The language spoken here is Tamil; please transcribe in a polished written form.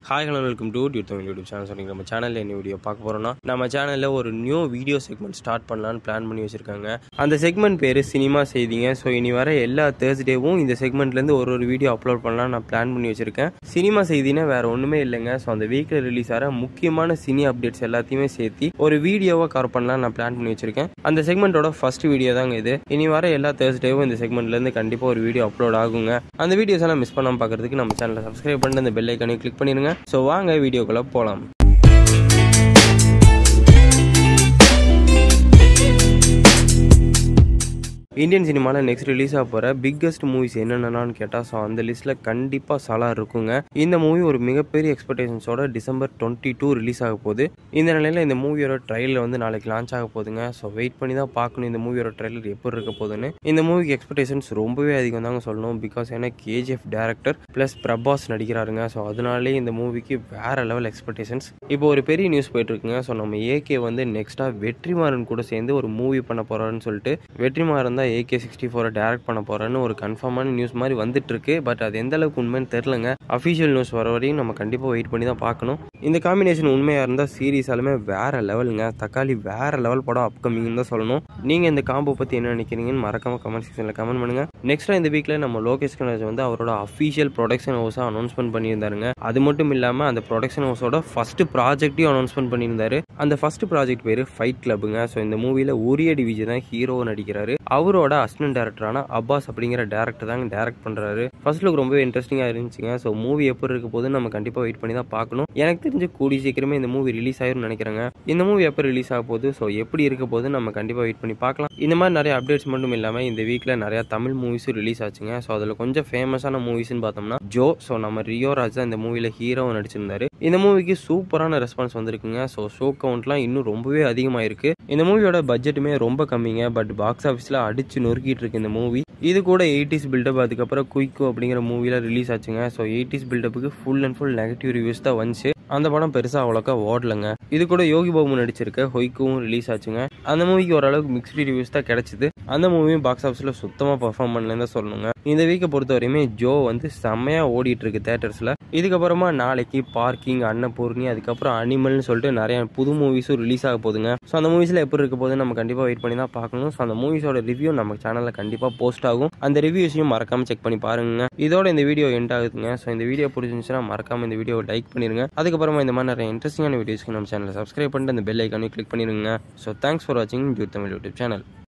Hi hello welcome to YouTube channel. சொன்னீங்க நம்ம சேனலில் என்ன வீடியோ பார்க்க போகிறோம்னா, நம்ம சேனலில் ஒரு நியூ வீடியோ செக்மெண்ட் ஸ்டார்ட் பண்ணலான்னு பிளான் பண்ணி வச்சுருக்காங்க. அந்த செக்மெண்ட் பேர் சினிமா செய்திங்க. ஸோ இனி வர எல்லா தேர்ஸ்டேவும் இந்த செக்மெண்ட்லேருந்து ஒரு வீடியோ அப்லோட் பண்ணலாம் நான் பிளான் பண்ணி வச்சுருக்கேன். சினிமா செய்தினா வேறு ஒன்றுமே இல்லைங்க. ஸோ அந்த வீக்கில் ரிலீஸ் ஆகிற முக்கியமான சினி அப்டேட்ஸ் எல்லாத்தையுமே சேர்த்து ஒரு வீடியோவாக கவர் பண்ணலாம் நான் பிளான் பண்ணி வச்சுருக்கேன். அந்த செக்மெண்ட்டோட ஃபர்ஸ்ட் வீடியோ தாங்க இது. இனி வர எல்லா தேர்ஸ்டேவும் இந்த செக்மெண்ட்லேருந்து கண்டிப்பாக ஒரு வீடியோ அப்லோட் ஆகுங்க. அந்த வீடியோஸ் எல்லாம் மிஸ் பண்ணாமல் பார்க்குறதுக்கு நம்ம சேனலை சப்ஸ்கிரைப் பண்ணிட்டு அந்த பெல் ஐக்கானை கிளிக் பண்ணிடுங்க. ஸோ வாங்க வீடியோக்குள்ள போலாம். இந்தியன் சினிமாவில் நெக்ஸ்ட் ரிலீஸ் ஆக போகிற பிக்கஸ்ட் மூவிஸ் என்னென்னு கேட்டால், ஸோ அந்த லிஸ்ட்டில் கண்டிப்பாக சலார் இருக்குங்க. இந்த மூவி ஒரு மிகப்பெரிய எக்ஸ்பெக்டேஷன்ஸோட December 22 ரிலீஸ் ஆக போகுது. இந்த நிலையில் இந்த மூவியோட ட்ரைலர் வந்து நாளைக்கு லான்ச் ஆக போகுதுங்க. ஸோ வெயிட் பண்ணி தான் பார்க்கணும் இந்த மூவியோட ட்ரைலர் எப்படி இருக்க போகுதுன்னு. இந்த மூவிக்கு எக்ஸ்பெக்டேஷன்ஸ் ரொம்பவே அதிகம் தாங்க சொல்லணும். பிகாஸ் ஏன்னா KGF டேரக்டர் ப்ளஸ் பிரபாஸ் நடிக்கிறாருங்க. ஸோ அதனாலே இந்த மூவிக்கு வேற லெவல் எக்ஸ்பெக்டேஷன்ஸ். இப்போ ஒரு பெரிய நியூஸ் போயிட்டு இருக்குங்க. ஸோ நம்ம AK வந்து நெக்ஸ்ட்டாக வெற்றிமாறன் கூட சேர்ந்து ஒரு மூவி பண்ண போகிறாருன்னு சொல்லிட்டு, வெற்றிமாறன் தான் AK64 டைரக்ட் பண்ண போறேன்னு ஒரு கன்ஃபார்மான நியூஸ் மாதிரி வந்துட்டு இருக்கு. பட் அது எந்த அளவுக்கு உண்மைன்னு தெரியலங்க. அஃபிஷியல் நியூஸ் வர வரையும் நம்ம கண்டிப்பாக வெயிட் பண்ணி தான் பார்க்கணும். இந்த காம்பினேஷன் உண்மையாக இருந்தால் சீரியஸாலுமே வேற லெவலுங்க. தக்காளி வேற லெவல் படம் அப்கமிங் தான் சொல்லணும். நீங்கள் இந்த காம்போ பற்றி என்ன நினைக்கிறீங்கன்னு மறக்காம கமெண்ட் செக்ஷனில் கமெண்ட் பண்ணுங்க. நெக்ஸ்ட்டாக இந்த வீக்கில் நம்ம லோகேஷ் கனகராஜ் வந்து அவரோட அஃபிஷியல் ப்ரொடக்ஷன் ஹவுஸை அனௌன்ஸ்மெண்ட் பண்ணியிருந்தாருங்க. அது மட்டும் இல்லாமல் அந்த ப்ரொடக்ஷன் ஹவுஸோட ஃபர்ஸ்ட் ப்ராஜெக்டையும் அனௌன்ஸ்மெண்ட் பண்ணியிருந்தாரு. அந்த ஃபர்ஸ்ட் ப்ராஜெக்ட் பேர் ஃபைட் கிளப்புங்க. ஸோ இந்த மூவியில் உரியடி விஜய் தான் ஹீரோவை நடிக்கிறாரு. அவரோட அசிஸ்டன்ட் டைரக்டரான அப்பாஸ் அப்படிங்கிற டேரக்டர் தாங்க டைரக்ட் பண்றாரு. ஃபர்ஸ்ட் லுக் ரொம்பவே இன்ட்ரெஸ்டிங்காக இருந்துச்சுங்க. ஸோ மூவி எப்படி இருக்க போது நம்ம கண்டிப்பாக வெயிட் பண்ணி தான் பார்க்கணும். எனக்கு தெரிஞ்சு கூடி சீக்கிரமே இந்த மூவி ரிலீஸ் ஆயிரும்னு நினைக்கிறேங்க. இந்த மூவி எப்போ ரிலீஸ் ஆக போகுது, ஸோ எப்படி இருக்க போது நம்ம கண்டிப்பாக வெயிட் பண்ணி பார்க்கலாம். இந்த மாதிரி நிறைய அப்டேட்ஸ் மட்டும் இல்லாமல் இந்த வீக்கில் நிறைய தமிழ் மூவிஸும் ரிலீஸ் ஆச்சுங்க. ஸோ அதில் கொஞ்சம் ஃபேமஸான மூவிஸ்ன்னு பார்த்தோம்னா ஜோ. ஸோ நம்ம ரியோ ராஜ் தான் இந்த மூவியில் ஹீரோவை நடிச்சிருந்தாரு. இந்த மூவிக்கு சூப்பரான ரெஸ்பான்ஸ் வந்திருக்குங்க. ஸோ ஷோ கவுண்ட்லாம் இன்னும் ரொம்பவே அதிகமாயிருக்கு. இந்த மூவியோட பட்ஜெட்டுமே ரொம்ப கம்மிங்க. பட் பாக்ஸ் ஆஃபீஸில் அடிச்சு நொறுக்கிட்டு இருக்கு இந்த மூவி. இது கூட 80s பில்டப், அதுக்கப்புறம் குயிக்கோ அப்படிங்கிற மூவில ரிலீஸ் ஆச்சுங்க. ஸோ 80s பில்டப்புக்கு full and full negative reviews தான் வந்துச்சு. அந்த படம் பெருசா அவ்வளோக்கா ஓடலங்க. இது கூட யோகி பாபு நடிச்சிருக்க ஹொய்க்கும் ரிலீஸ் ஆச்சுங்க. அந்த மூவிக்கு ஓரளவுக்கு மிக்ஸ்டு ரிவ்யூஸ் தான் கிடைச்சிது. அந்த மூவியும் பாக்ஸ் ஆஃபீஸில் சுத்தமாக பர்ஃபார்ம் பண்ணலன்னு தான் சொல்லணுங்க. இந்த வீக்கை பொறுத்த வரையுமே ஜோ வந்து செம்மையாக ஓடிட்டு இருக்கு தேட்டர்ஸில். இதுக்கப்புறமா நாளைக்கு பார்க்கிங், அன்னபூர்ணி, அதுக்கப்புறம் அனிமல்னு சொல்லிட்டு நிறைய புது மூவிஸும் ரிலீஸ் ஆக போகுதுங்க. ஸோ அந்த மூவிஸில் எப்படி இருக்க போது நம்ம கண்டிப்பாக வெயிட் பண்ணி தான் பார்க்கணும். ஸோ அந்த மூவிஸோட ரிவ்யூ நம்ம சேனலில் கண்டிப்பாக போஸ்ட் ஆகும். அந்த ரிவ்யூஸையும் மறக்காம செக் பண்ணி பாருங்க. இதோட இந்த வீடியோ எண்ட் ஆகுதுங்க. ஸோ இந்த வீடியோ பிடிச்சிருந்துச்சுன்னா மறக்காம இந்த வீடியோ லைக் பண்ணிருங்க. அதுக்கப்புறமா இந்த மாதிரி நிறைய இன்ட்ரெஸ்டிங்கான வீடியோஸ்க்கு நம்ம சேனலை சப்ஸ்கிரைப் பண்ணிட்டு அந்த பெல் ஐக்கானையும் கிளிக் பண்ணிருங்க. ஸோ தேங்க்ஸ் ஃபார் வாட்சிங் தமிழ் யூடியூப் சேனல்.